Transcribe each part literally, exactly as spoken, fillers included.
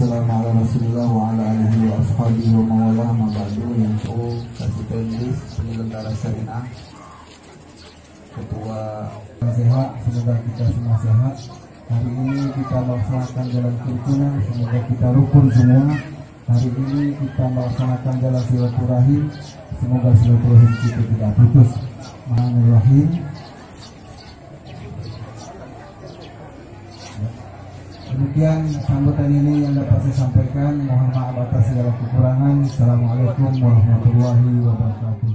wassalamu ala rasulillah wa ala alihi wa ashabihi wa mawalah ma ba'du. Yang tahu kasih tulis penyelenggara syariah, ketua sehat, semoga kita semua sehat. Hari ini kita melaksanakan jalan kerukunan, semoga kita rukun semua. Hari ini kita melaksanakan jalan silaturahim, semoga silaturahim kita tidak putus. Bismillahirrahmanirrahim. Demikian sambutan ini yang dapat saya sampaikan. Mohon maaf atas segala kekurangan. Assalamualaikum warahmatullahi wabarakatuh.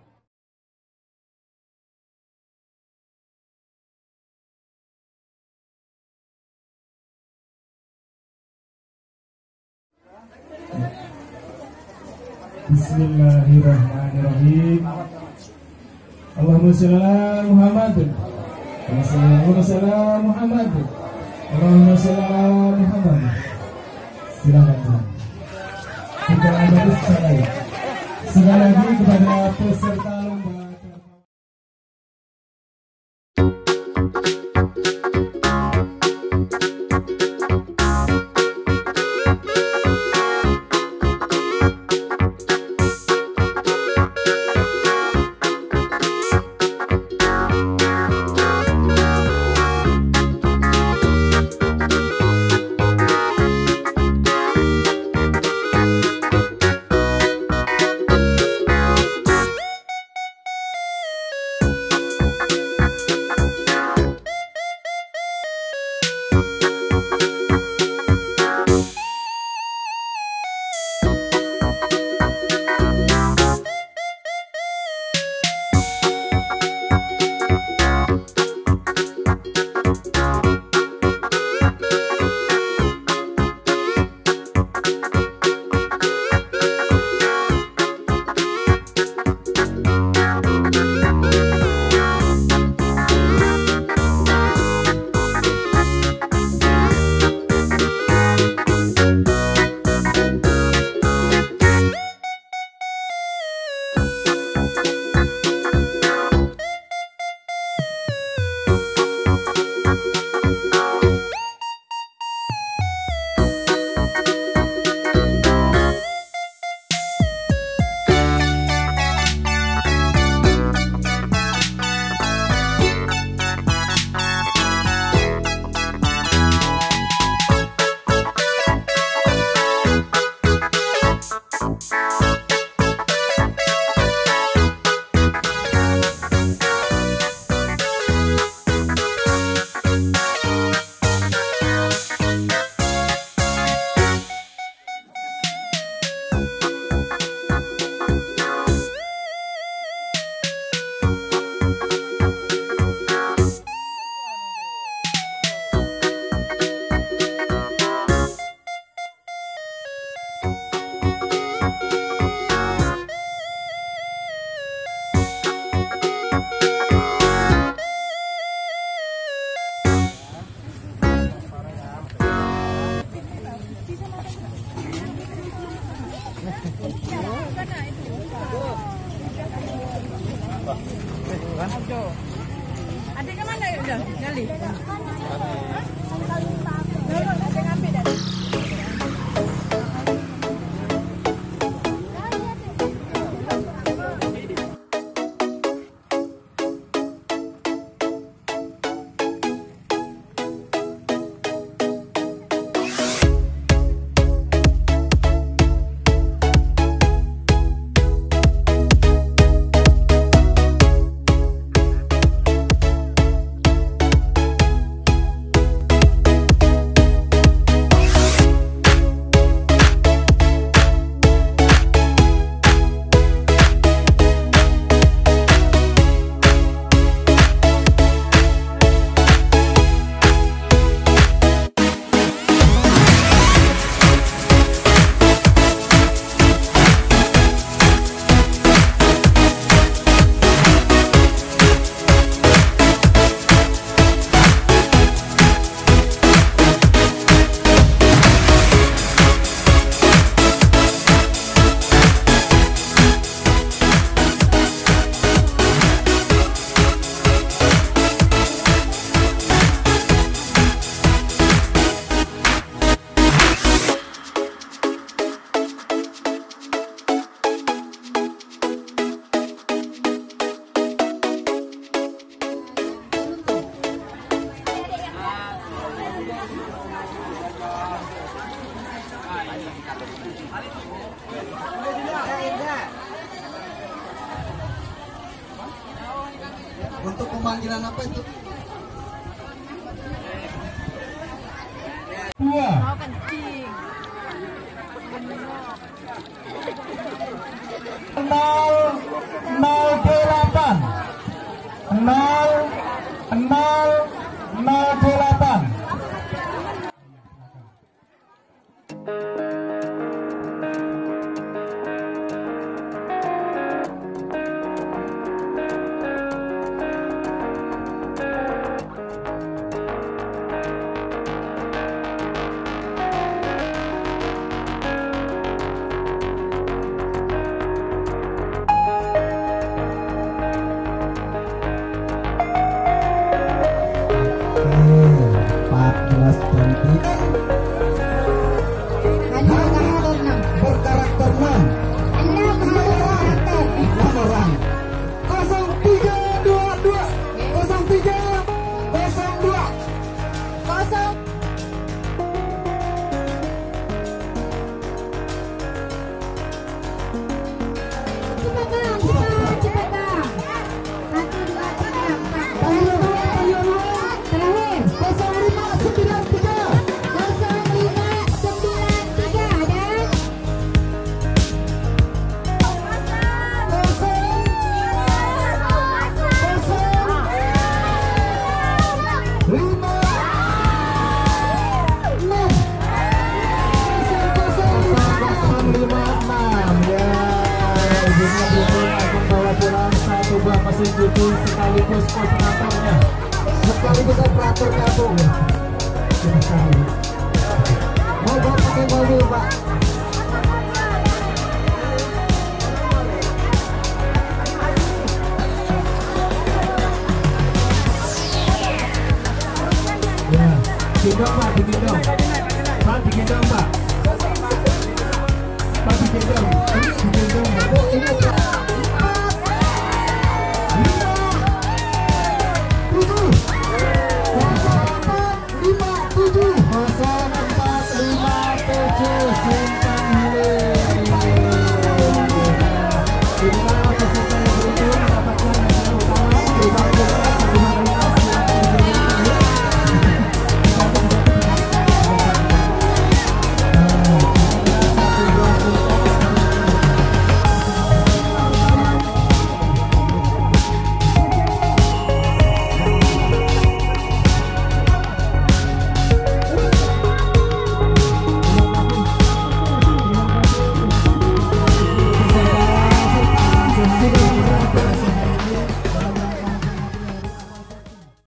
Bismillahirrahmanirrahim. Allahumma shalli ala Muhammad. Allahumma shalli ala Muhammad. Allahumma shalli ala Muhammad. Silakan. Kita akan sekali. Sekali lagi kepada peserta lomba. Untuk pemanggilan apa itu? Dua. Nol nol delapan nol nol nol delapan. Sekaligus koordinatornya, sekaligus operatornya tuh. Mau bawa pakai mobil Pak. Ya, gendong Pak, digendong. Pak, digendong Pak. Pak, digendong. Ini digendong Pak. Oh, ini Pak. Simpang